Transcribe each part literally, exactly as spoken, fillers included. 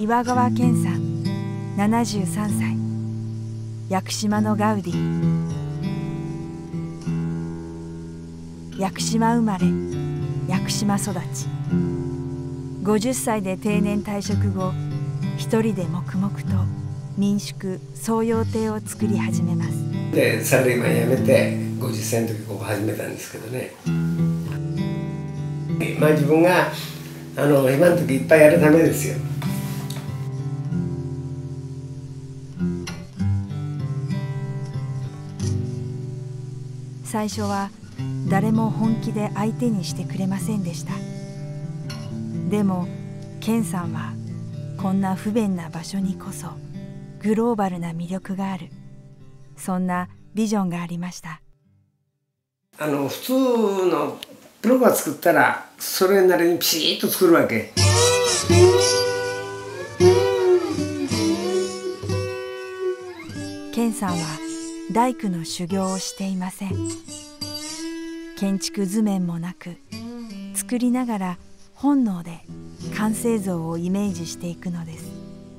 岩川健さんななじゅうさんさい、屋久島のガウディ。屋久島生まれ、屋久島育ち。ごじゅっさいで定年退職後、一人で黙々と民宿双葉亭を作り始めます。 でサラリーマン辞めてごじゅっさいの時ここ始めたんですけどね。まあ自分があの今の時いっぱいやるためですよ。 最初は誰も本気で相手にしてくれませんでした。でも健さんはこんな不便な場所にこそグローバルな魅力がある、そんなビジョンがありました。 あの普通のプロが作ったらそれなりにピシッと作るわけ。 健さんは大工の修行をしていません。建築図面もなく、作りながら本能で完成像をイメージしていくのです。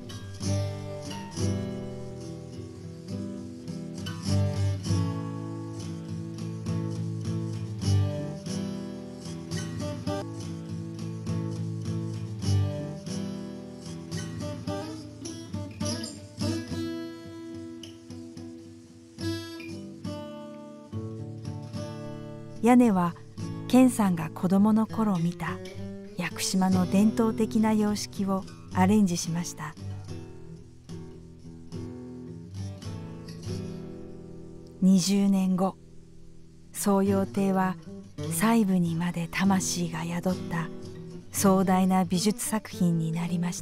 屋根は健さんが子供の頃見た屋久島の伝統的な様式をアレンジしました。にじゅうねんご、双葉亭は細部にまで魂が宿った壮大な美術作品になりました。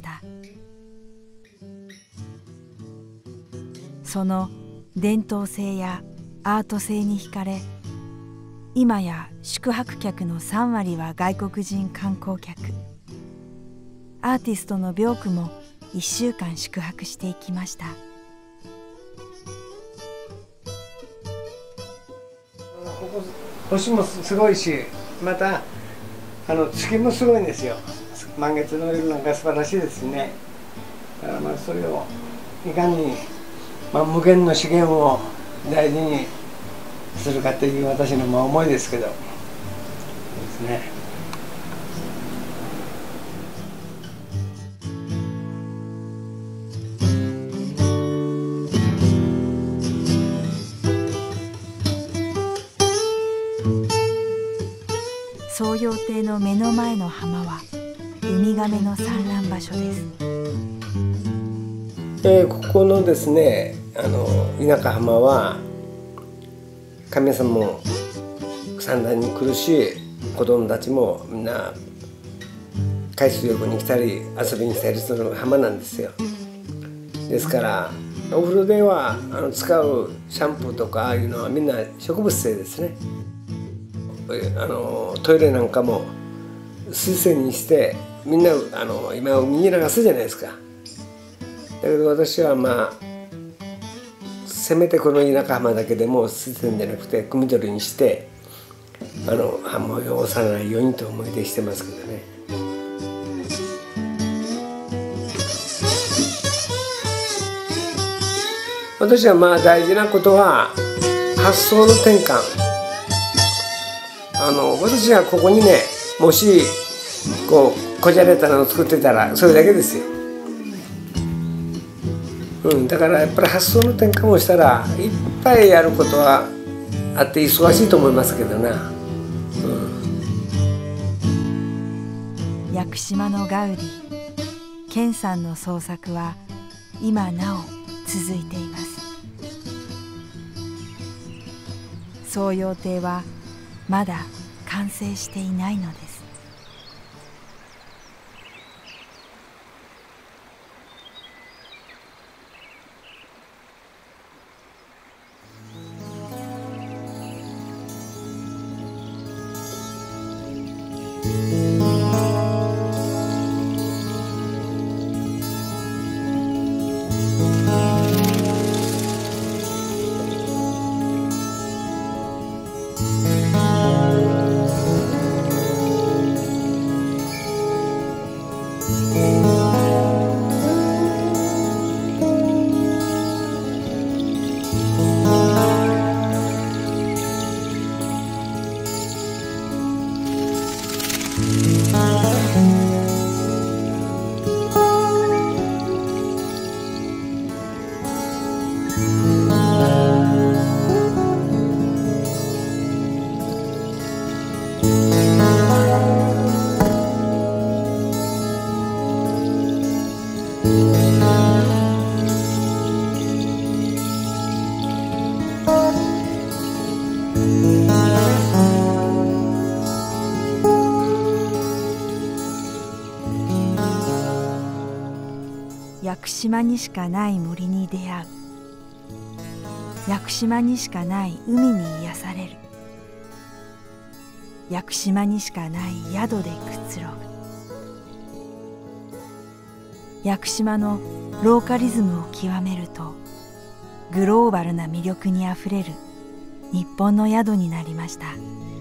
その伝統性やアート性に惹かれ、今や宿泊客のさんわりは外国人観光客。アーティストのビョークもいっしゅうかん宿泊していきました。 ここ星もすごいし、またあの月もすごいんですよ。満月の夜なんか素晴らしいですね。だからまあそれをいかに、まあ、無限の資源を大事にするかという私のまあ思いですけどですね。 双葉亭の目の前の浜はウミガメの産卵場所です。 えー、ここのですね、あの田舎浜は神様も産卵に来るし、子供たちもみんな海水浴に来たり遊びに来たりする浜なんですよ。ですからお風呂ではあの使うシャンプーとかああいうのはみんな植物性ですね。あのトイレなんかも水洗にしてみんなあの今海に流すじゃないですか。だけど私はまあせめてこの田舎浜だけでも水洗じゃなくて汲み取りにしてあの浜を汚さないようにと思い出してますけどね。私はまあ大事なことは発想の転換。あの私がここにね、もしこうこじゃれたのを作ってたらそれだけですよ。うん、だからやっぱり発想の転換をしたらいっぱいやることはあって忙しいと思いますけどな。うん、 屋久島のガウディ、健さんの創作は今なお続いています。双葉亭はまだ完成していないのです。 屋久島にしかない森に出会う。屋久島にしかない海に癒される。屋久島にしかない宿でくつろぐ。屋久島のローカリズムを極めると、グローバルな魅力にあふれる日本の宿になりました。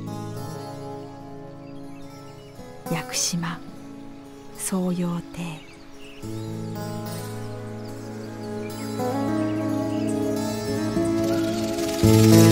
屋久島双葉亭。 うん。